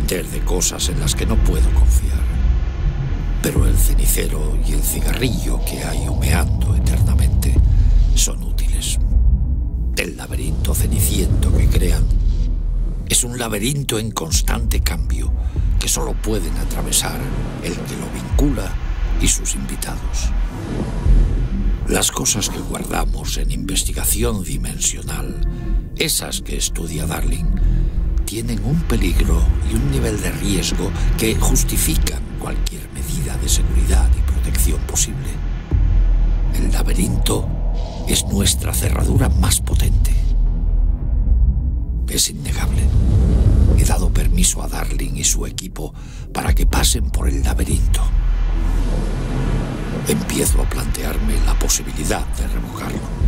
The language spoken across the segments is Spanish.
cementerio de cosas en las que no puedo confiar. Pero el cenicero y el cigarrillo que hay humeando eternamente son útiles. El laberinto ceniciento que crean es un laberinto en constante cambio que solo pueden atravesar el que lo vincula y sus invitados. Las cosas que guardamos en investigación dimensional, esas que estudia Darling, tienen un peligro y un nivel de riesgo que justifican cualquier medida de seguridad y protección posible. El laberinto es nuestra cerradura más potente. Es innegable. He dado permiso a Darling y su equipo para que pasen por el laberinto. Empiezo a plantearme la posibilidad de revocarlo.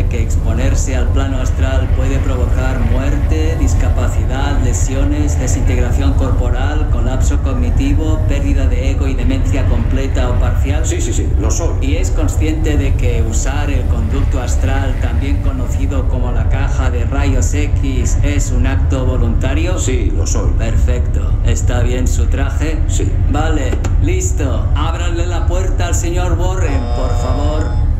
que exponerse al plano astral puede provocar muerte, discapacidad, lesiones, desintegración corporal, colapso cognitivo, pérdida de ego y demencia completa o parcial? Sí, lo soy. ¿Y es consciente de que usar el conducto astral, también conocido como la caja de rayos X, es un acto voluntario? Sí, lo soy. Perfecto. ¿Está bien su traje? Sí. Vale, listo. Ábranle la puerta al señor Warren, por favor.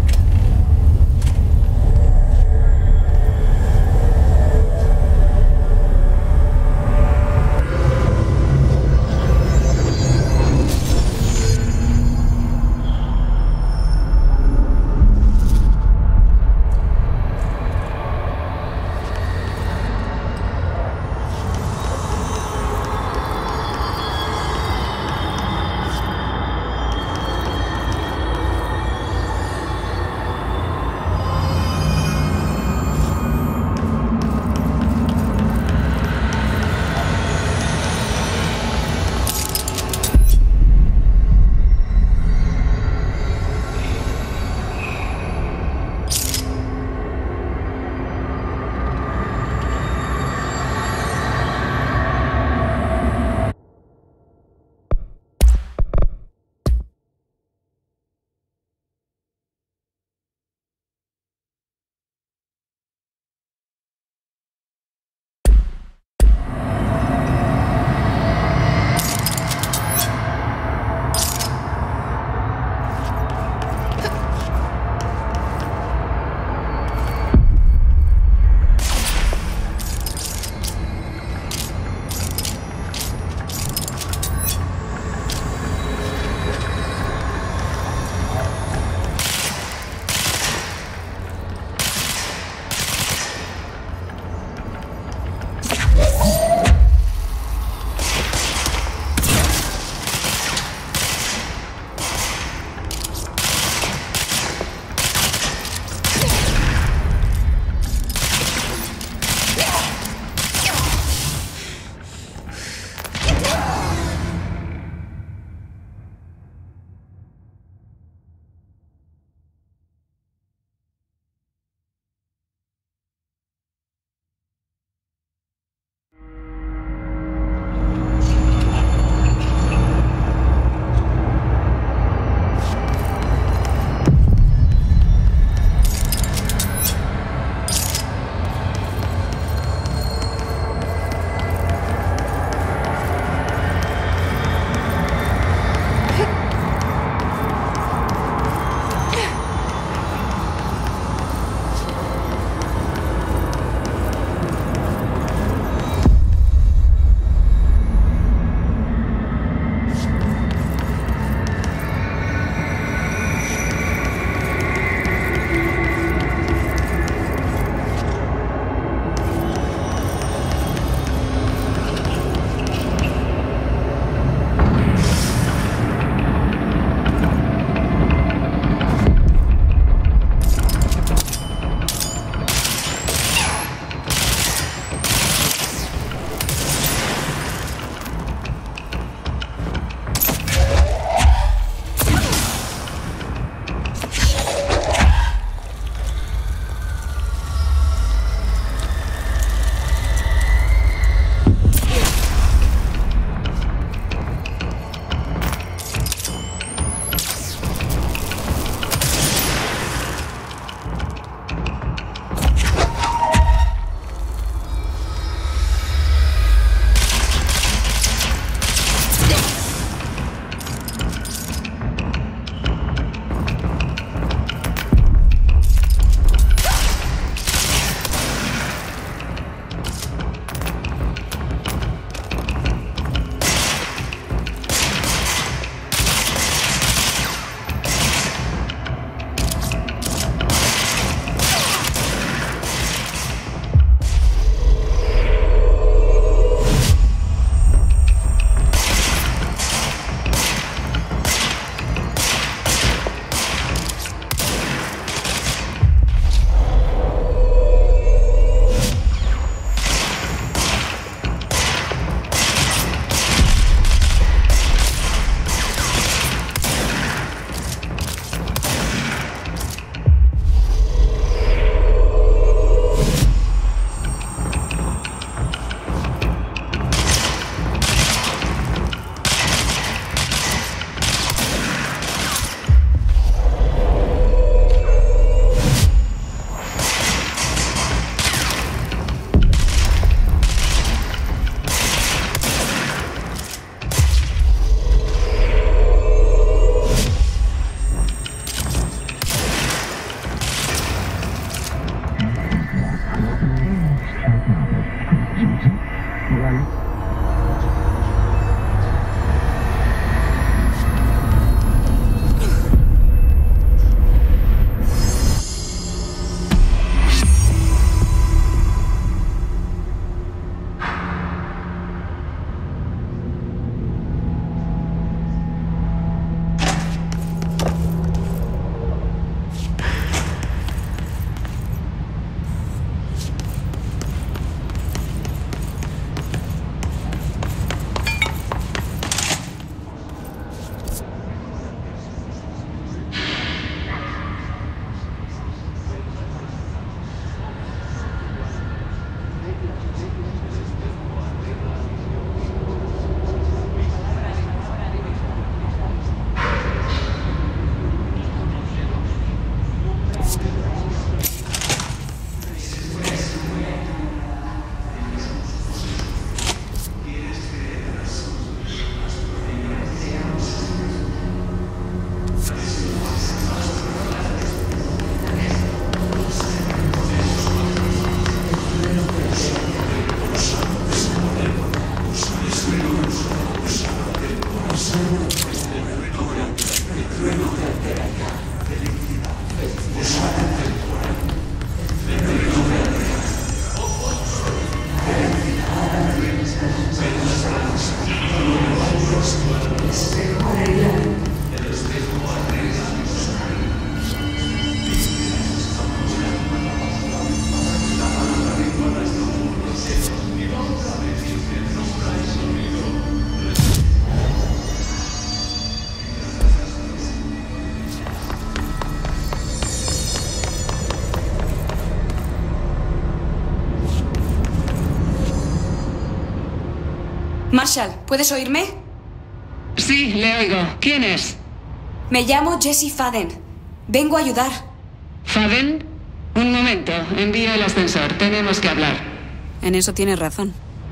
Marshall, ¿puedes oírme? Sí, le oigo. ¿Quién es? Me llamo Jessie Faden. Vengo a ayudar. ¿Faden? Un momento. Envío el ascensor. Tenemos que hablar. En eso tienes razón.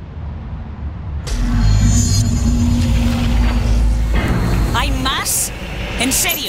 ¿Hay más? ¿En serio?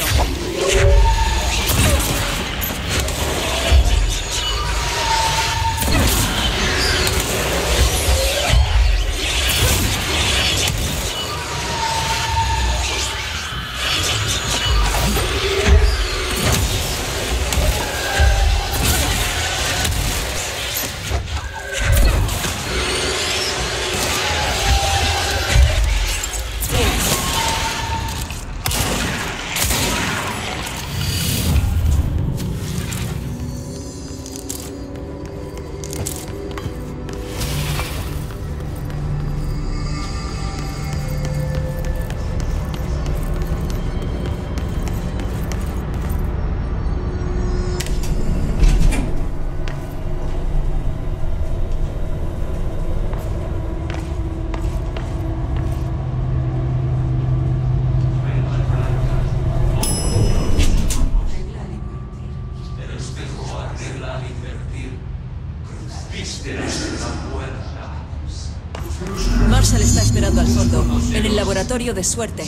Marshall está esperando al fondo, en el laboratorio de suerte.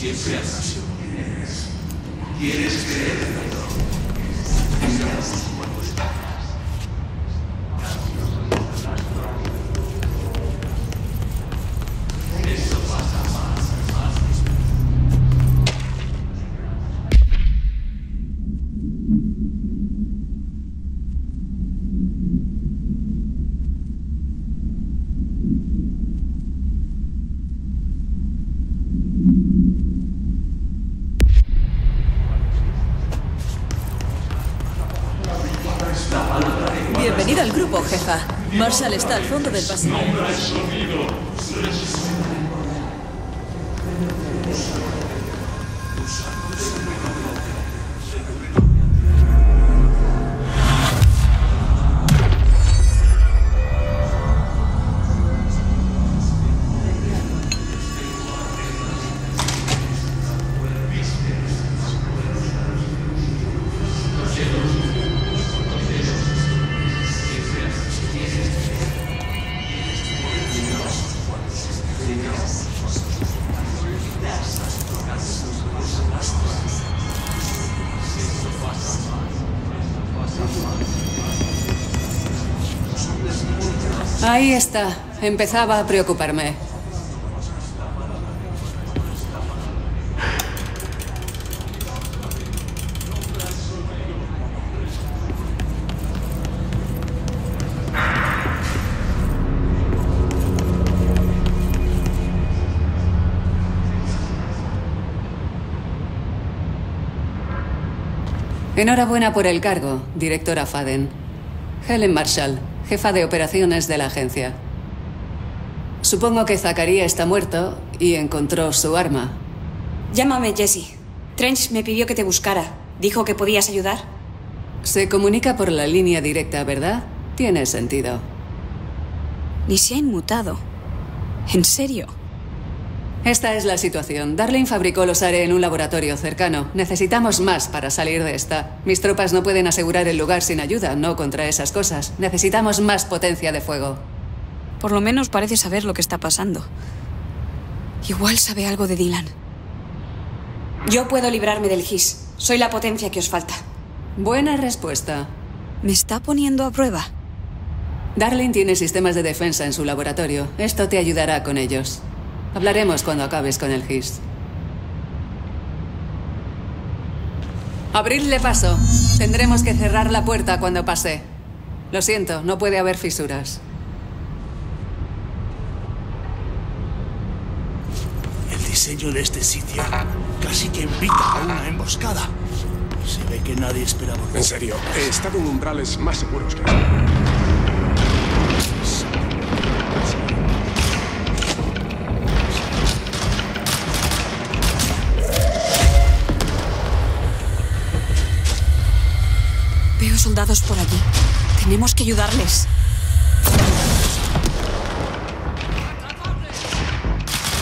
Bienvenida al grupo, jefa. Marshall está al fondo del pasillo. Ahí está. Empezaba a preocuparme. Enhorabuena por el cargo, directora Faden. Helen Marshall, jefa de operaciones de la agencia. Supongo que Zachariah está muerto y encontró su arma. Llámame Jessie. Trench me pidió que te buscara. ¿Dijo que podías ayudar? Se comunica por la línea directa, ¿verdad? Tiene sentido. Ni se ha inmutado. ¿En serio? Esta es la situación. Darling fabricó los ARE en un laboratorio cercano. Necesitamos más para salir de esta. Mis tropas no pueden asegurar el lugar sin ayuda, no contra esas cosas. Necesitamos más potencia de fuego. Por lo menos parece saber lo que está pasando. Igual sabe algo de Dylan. Yo puedo librarme del Hiss. Soy la potencia que os falta. Buena respuesta. ¿Me está poniendo a prueba? Darling tiene sistemas de defensa en su laboratorio. Esto te ayudará con ellos. Hablaremos cuando acabes con el Hiss. Abridle paso. Tendremos que cerrar la puerta cuando pase. Lo siento, no puede haber fisuras. El diseño de este sitio casi que invita a una emboscada. Se ve que nadie esperaba. En serio, he estado en umbrales más seguros que... Veo soldados por allí. Tenemos que ayudarles.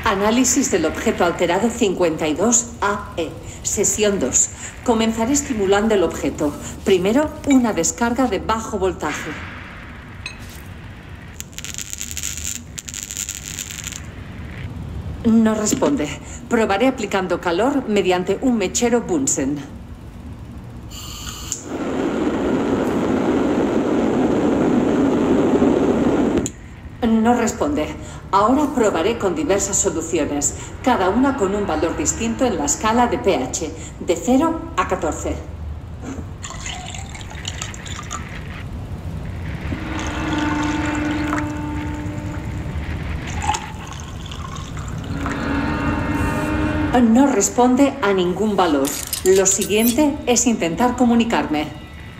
Análisis del objeto alterado 52AE. Sesión 2. Comenzaré estimulando el objeto. Primero, una descarga de bajo voltaje. No responde. Probaré aplicando calor mediante un mechero Bunsen. No responde. Ahora probaré con diversas soluciones, cada una con un valor distinto en la escala de pH, de 0 a 14. No responde a ningún valor. Lo siguiente es intentar comunicarme.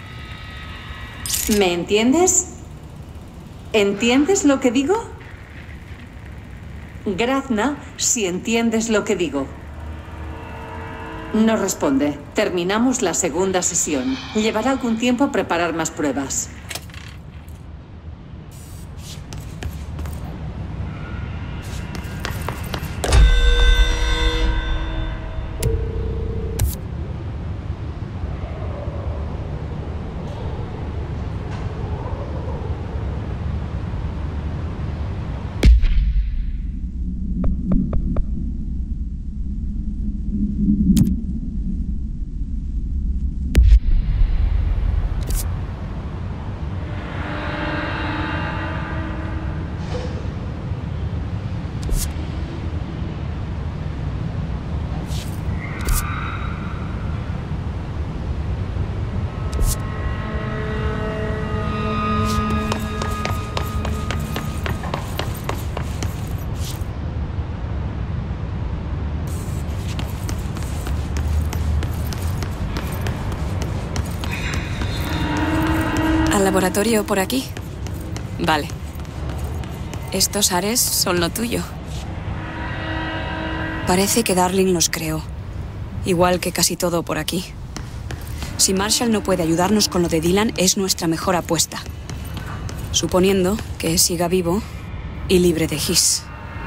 ¿Me entiendes? ¿Entiendes lo que digo? Grazna, si entiendes lo que digo. No responde. Terminamos la segunda sesión. Llevará algún tiempo preparar más pruebas. ¿Laboratorio por aquí? Vale. Estos Ares son lo tuyo. Parece que Darling los creó. Igual que casi todo por aquí. Si Marshall no puede ayudarnos con lo de Dylan, es nuestra mejor apuesta. Suponiendo que siga vivo y libre de Hiss.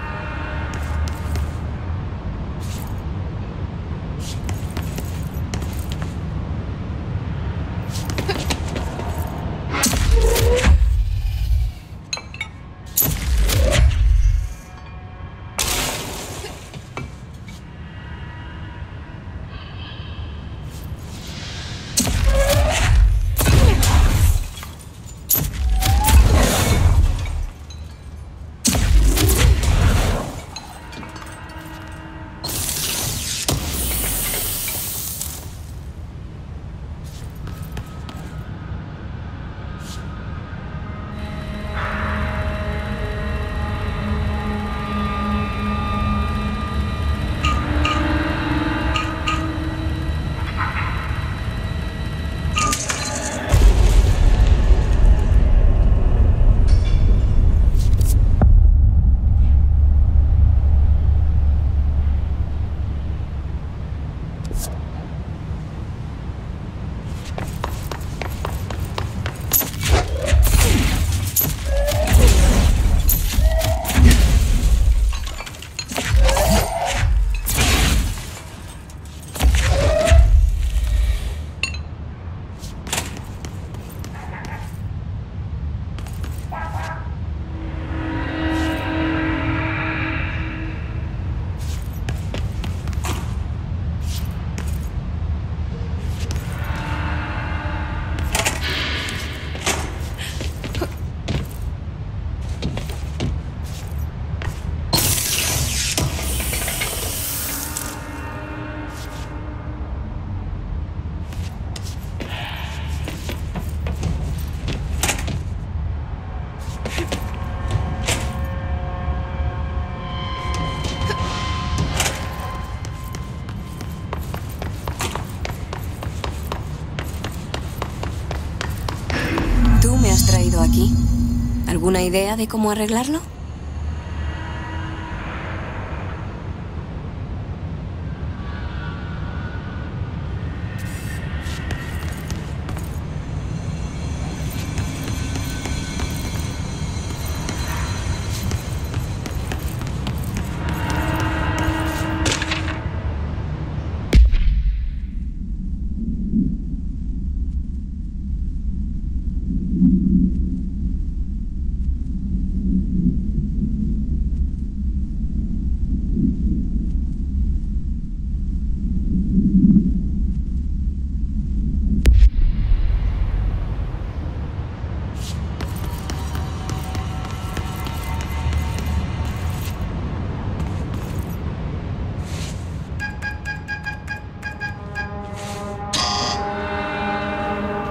Aquí. ¿Alguna idea de cómo arreglarlo?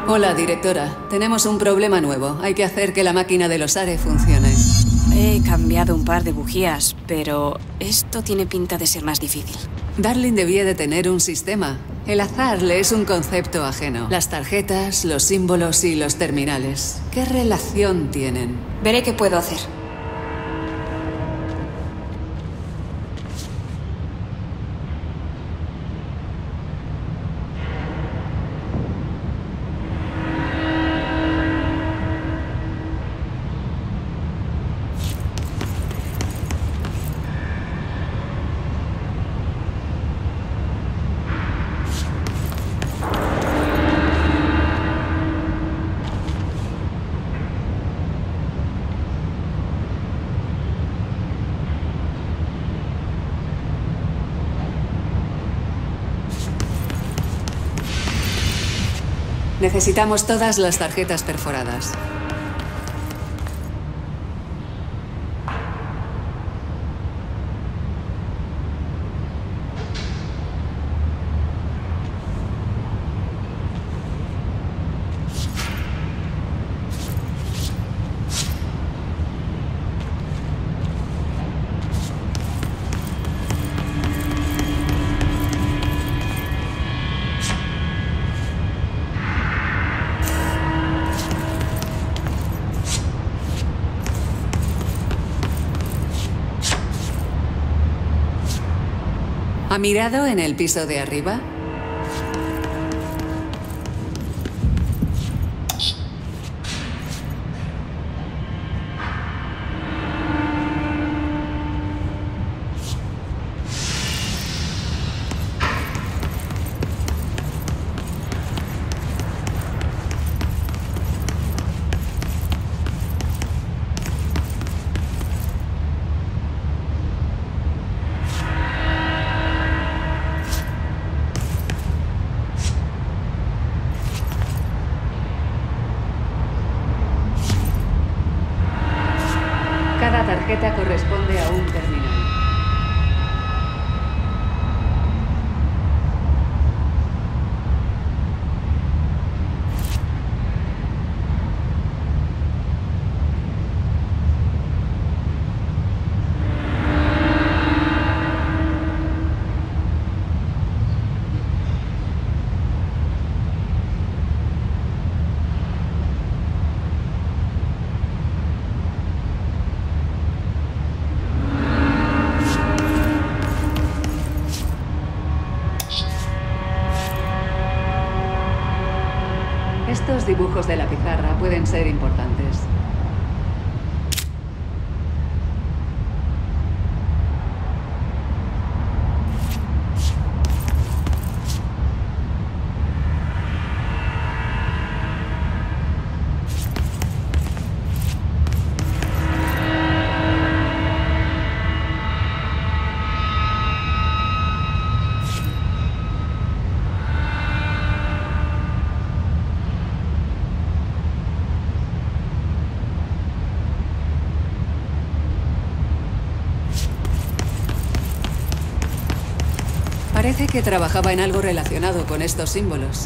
Hola, directora. Tenemos un problema nuevo. Hay que hacer que la máquina de los ARE funcione. He cambiado un par de bujías, pero esto tiene pinta de ser más difícil. Darling debía de tener un sistema. El azar le es un concepto ajeno. Las tarjetas, los símbolos y los terminales. ¿Qué relación tienen? Veré qué puedo hacer. Necesitamos todas las tarjetas perforadas. ¿Ha mirado en el piso de arriba? Cada tarjeta corresponde a un terminal. Estos dibujos de la pizarra pueden ser importantes. Parece que trabajaba en algo relacionado con estos símbolos.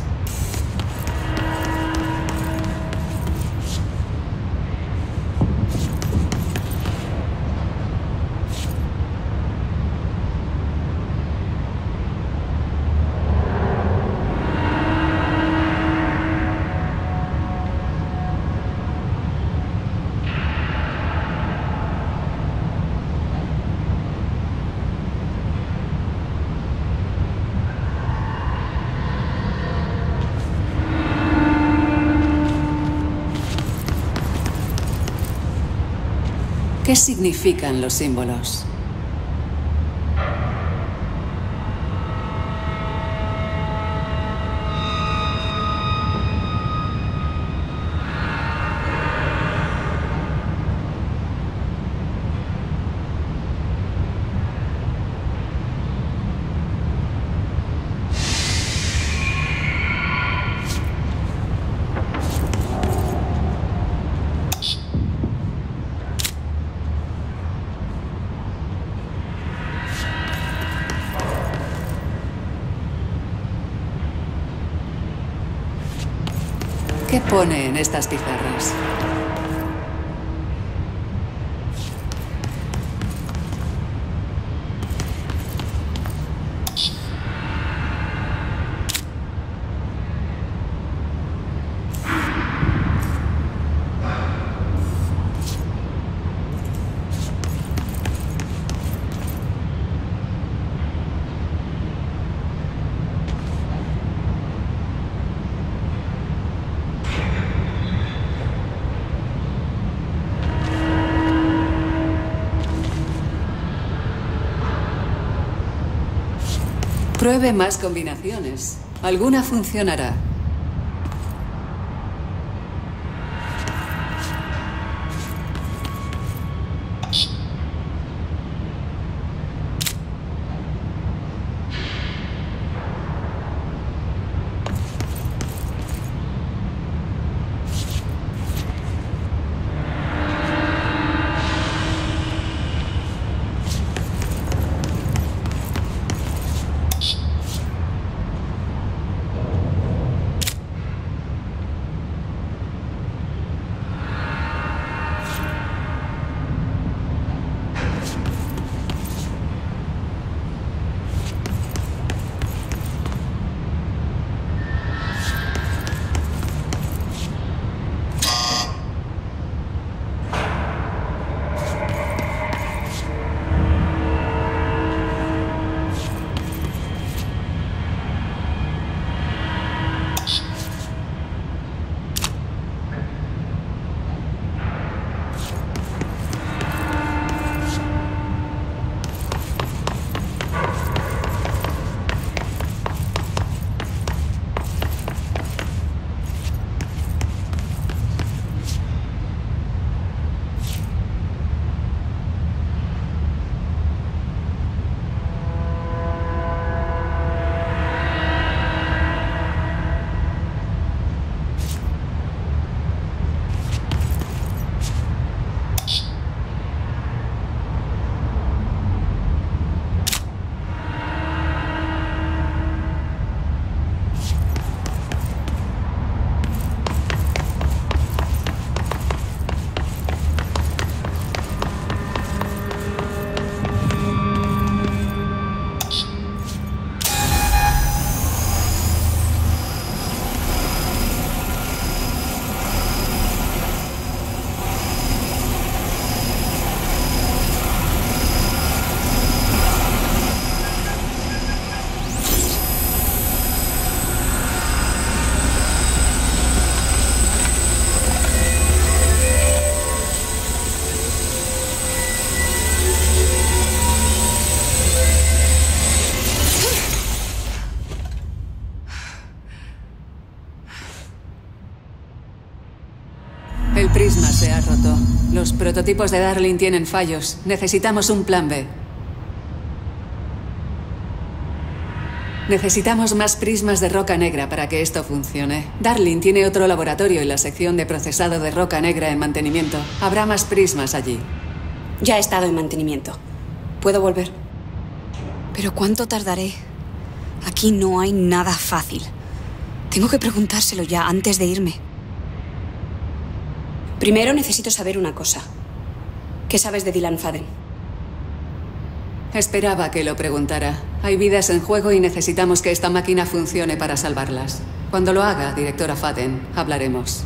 ¿Qué significan los símbolos? ¿Qué pone en estas pizarras? Pruebe más combinaciones. Alguna funcionará. El prisma se ha roto. Los prototipos de Darling tienen fallos. Necesitamos un plan B. Necesitamos más prismas de roca negra para que esto funcione. Darling tiene otro laboratorio en la sección de procesado de roca negra en mantenimiento. Habrá más prismas allí. Ya he estado en mantenimiento. ¿Puedo volver? ¿Pero cuánto tardaré? Aquí no hay nada fácil. Tengo que preguntárselo ya antes de irme. Primero necesito saber una cosa. ¿Qué sabes de Dylan Faden? Esperaba que lo preguntara. Hay vidas en juego y necesitamos que esta máquina funcione para salvarlas. Cuando lo haga, directora Faden, hablaremos.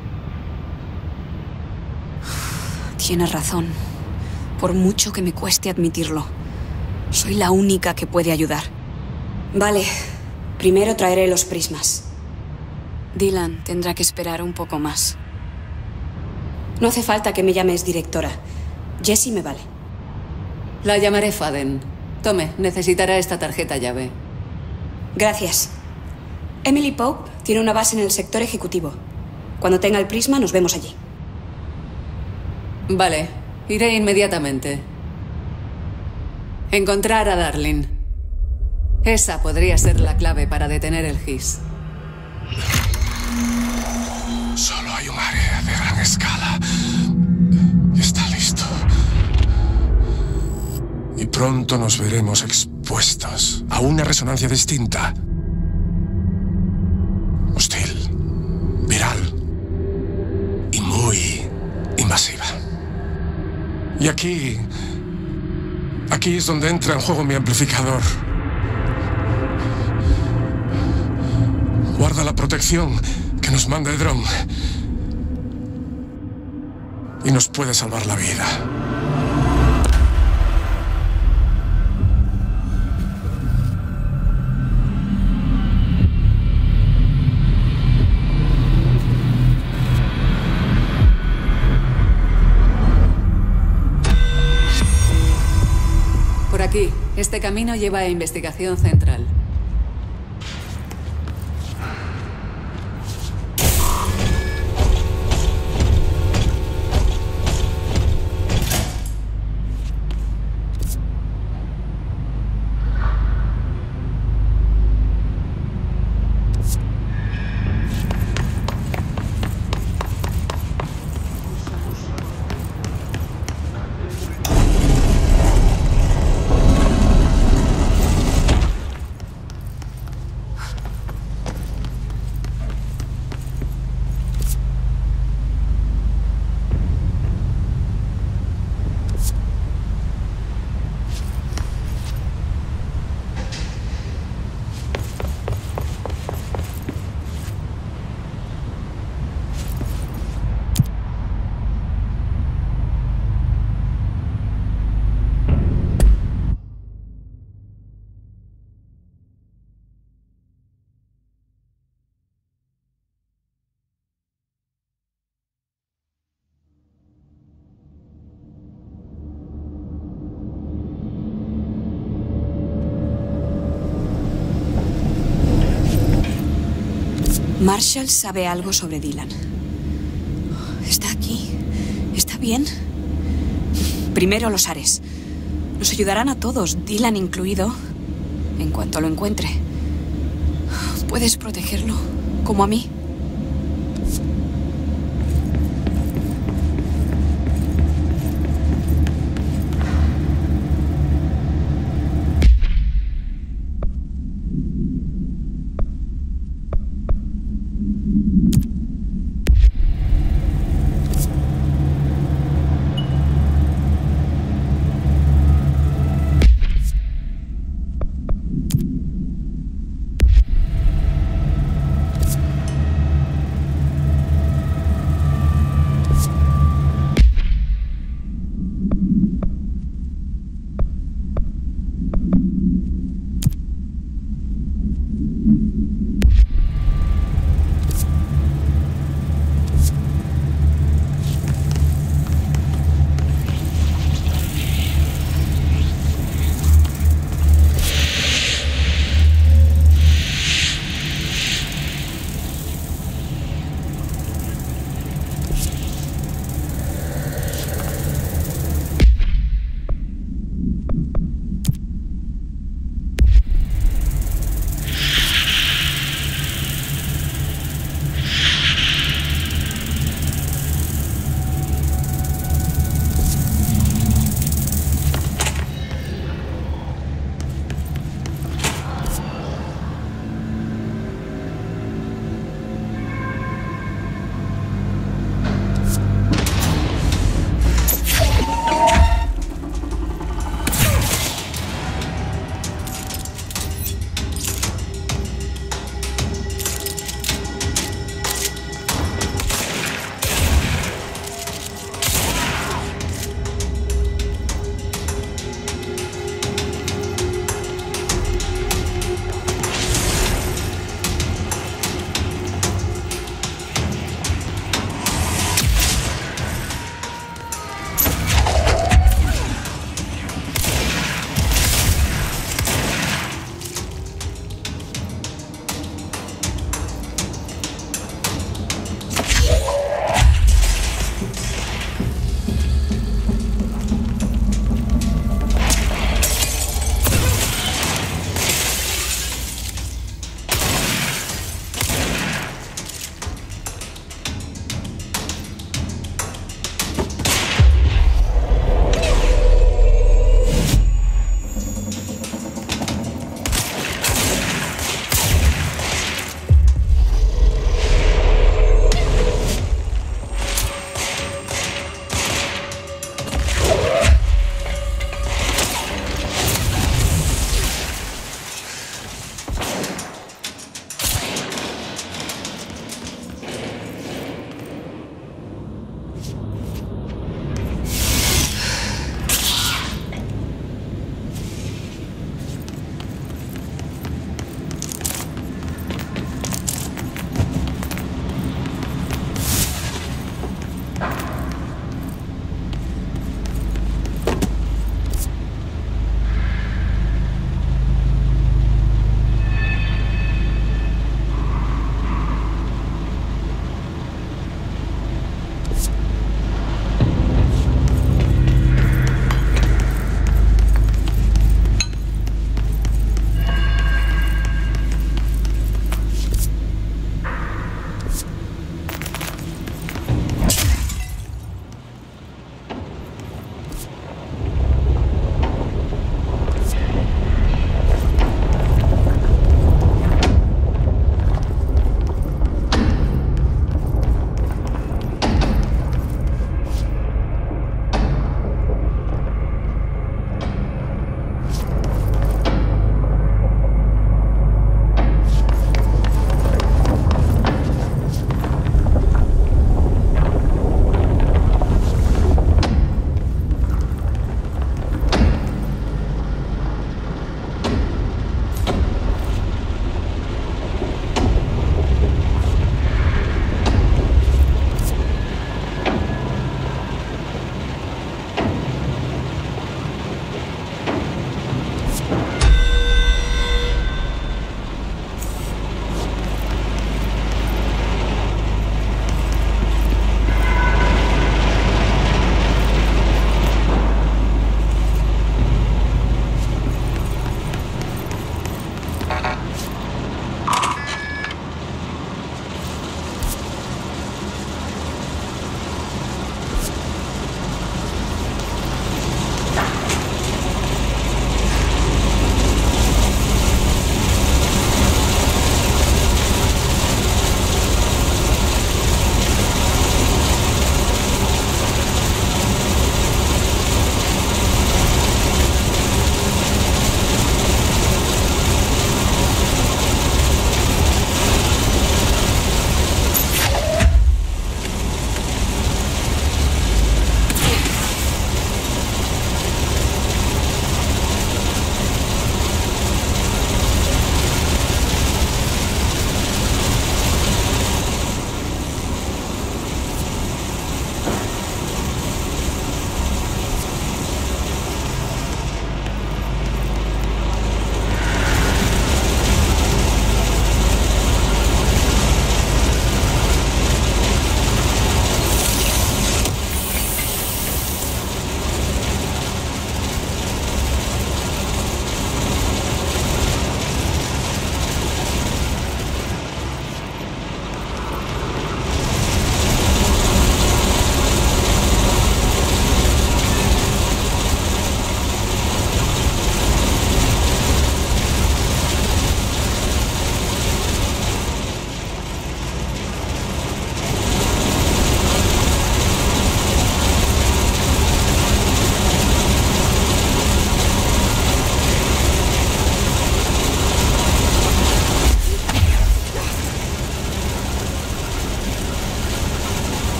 Tienes razón. Por mucho que me cueste admitirlo. Soy la única que puede ayudar. Vale. Primero traeré los prismas. Dylan tendrá que esperar un poco más. No hace falta que me llames directora. Jessie me vale. La llamaré Faden. Tome, necesitará esta tarjeta llave. Gracias. Emily Pope tiene una base en el sector ejecutivo. Cuando tenga el prisma, nos vemos allí. Vale, iré inmediatamente. Encontrar a Darling. Esa podría ser la clave para detener el GIS. Solo hay un área de gran escala. Está listo. Y pronto nos veremos expuestos a una resonancia distinta. Hostil. Viral. Y aquí es donde entra en juego mi amplificador. Guarda la protección que nos manda Edron. Y nos puede salvar la vida. Por aquí. Este camino lleva a Investigación Central. Marshall sabe algo sobre Dylan. ¿Está aquí? ¿Está bien? Primero los Ares. Nos ayudarán a todos, Dylan incluido, en cuanto lo encuentre. ¿Puedes protegerlo? ¿Como a mí?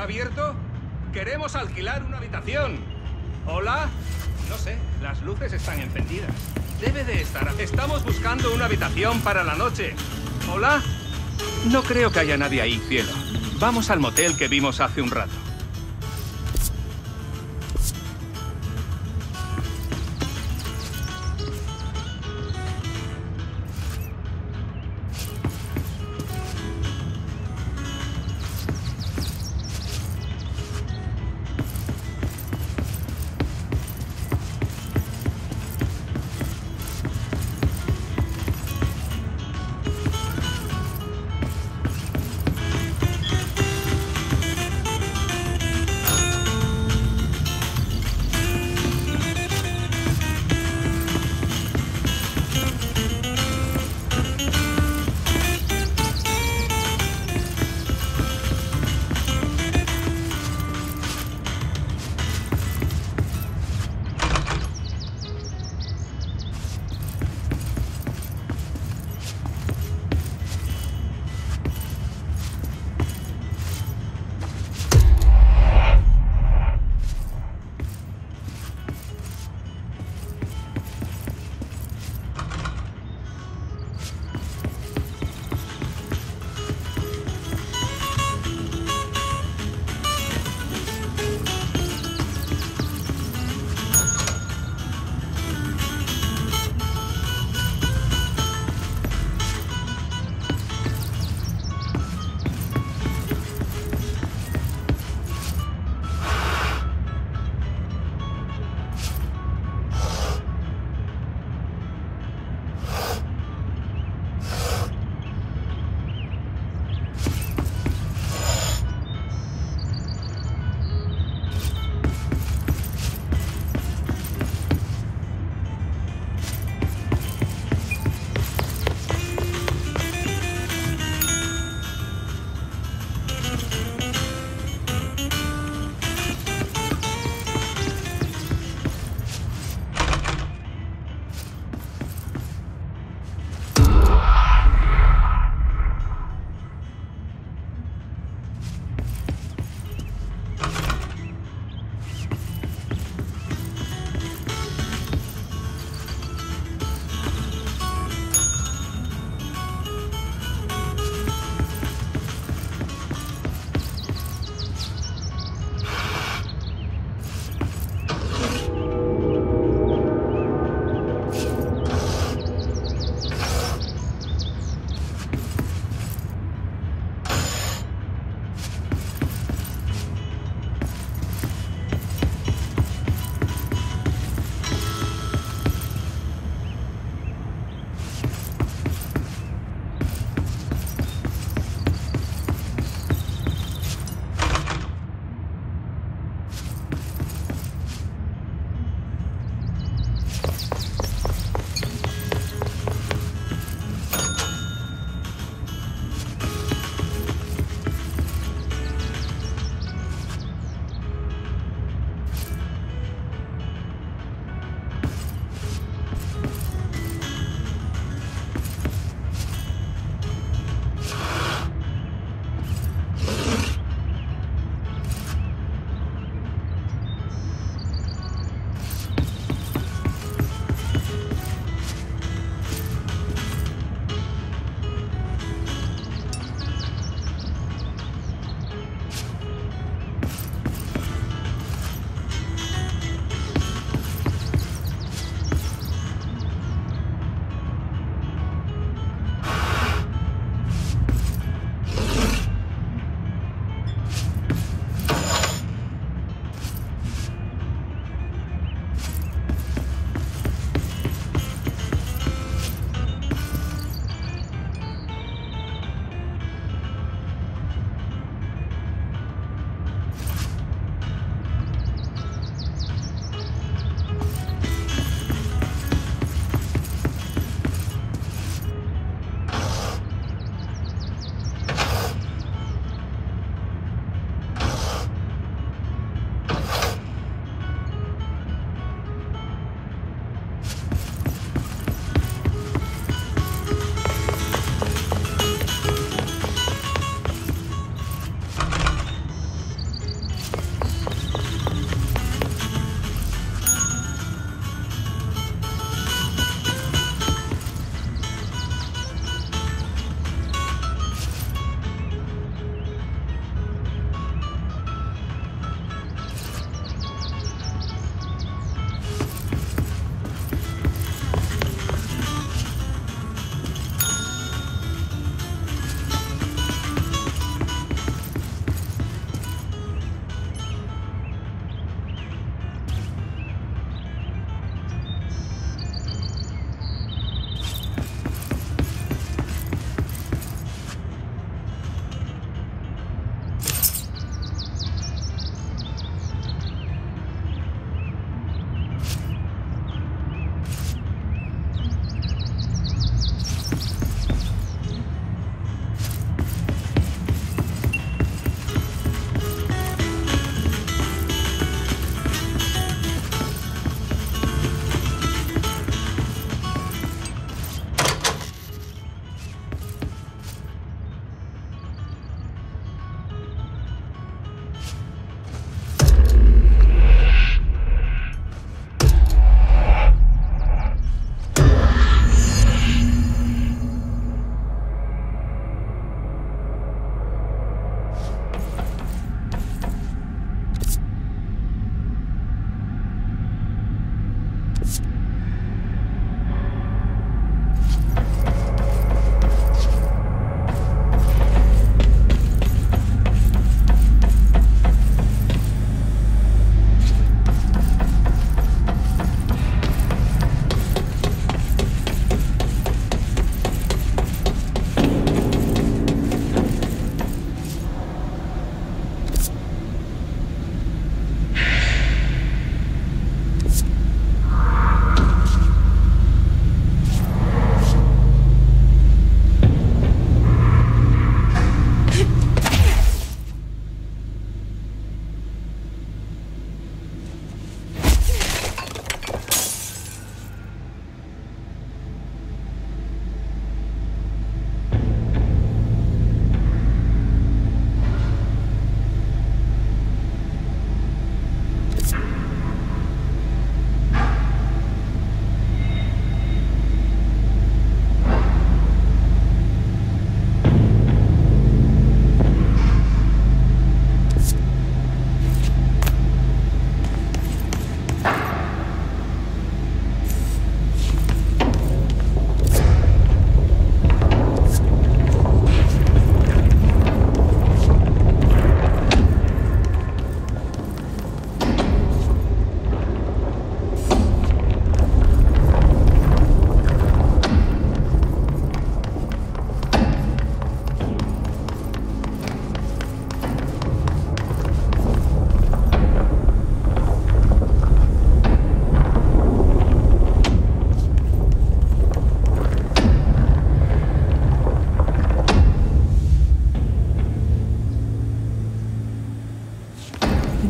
¿Está abierto? Queremos alquilar una habitación. ¿Hola? No sé, las luces están encendidas. Debe de estar. Estamos buscando una habitación para la noche. ¿Hola? No creo que haya nadie ahí, cielo. Vamos al motel que vimos hace un rato.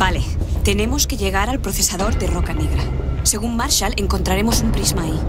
Vale, tenemos que llegar al procesador de Roca Negra. Según Marshall, encontraremos un prisma ahí.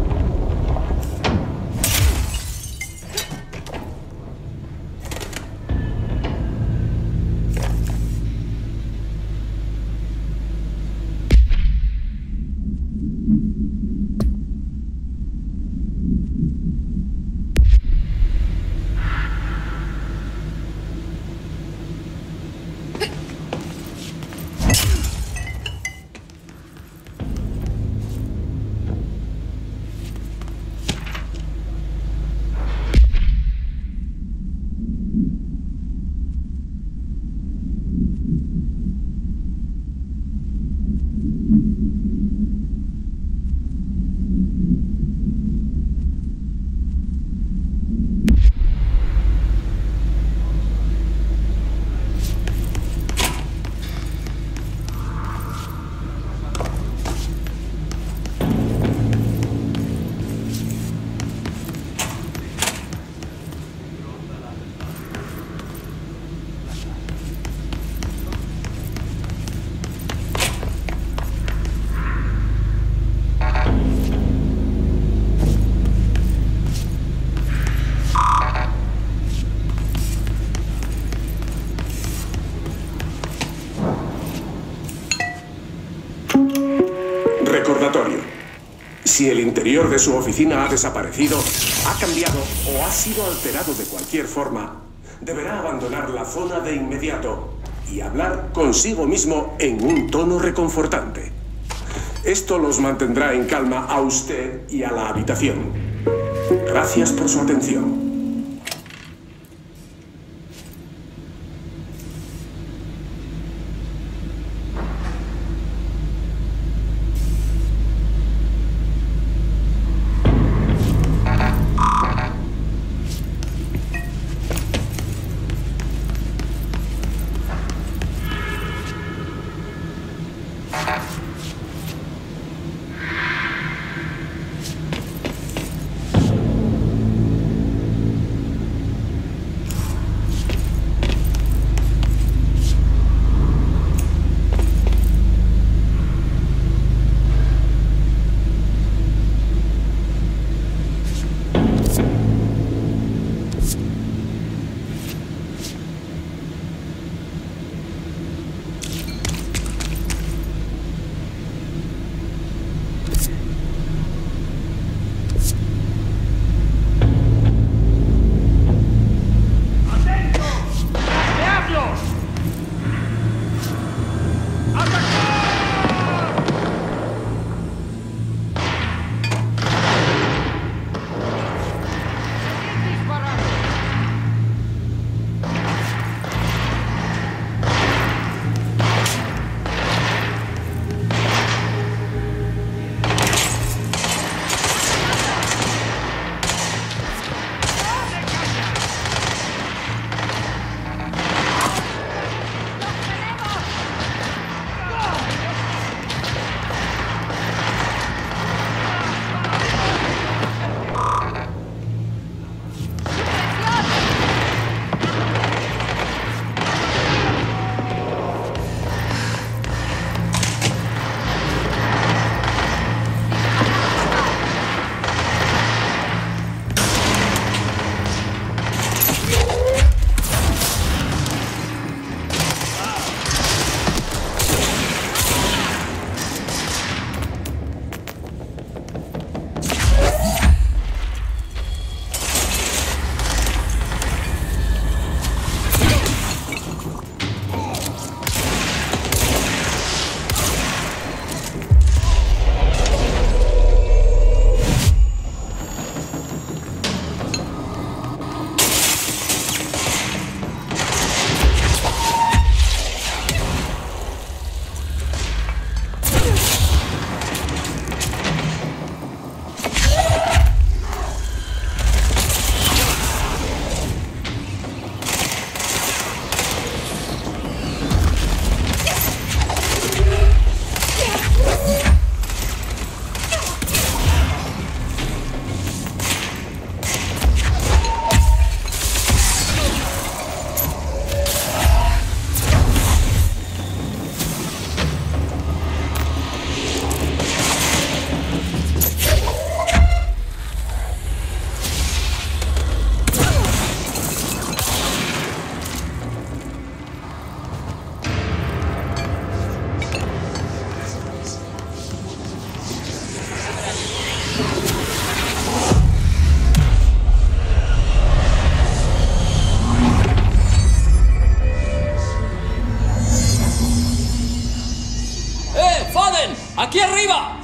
Recordatorio. Si el interior de su oficina ha desaparecido, ha cambiado o ha sido alterado de cualquier forma, deberá abandonar la zona de inmediato y hablar consigo mismo en un tono reconfortante. Esto los mantendrá en calma a usted y a la habitación. Gracias por su atención. ¡Aquí arriba!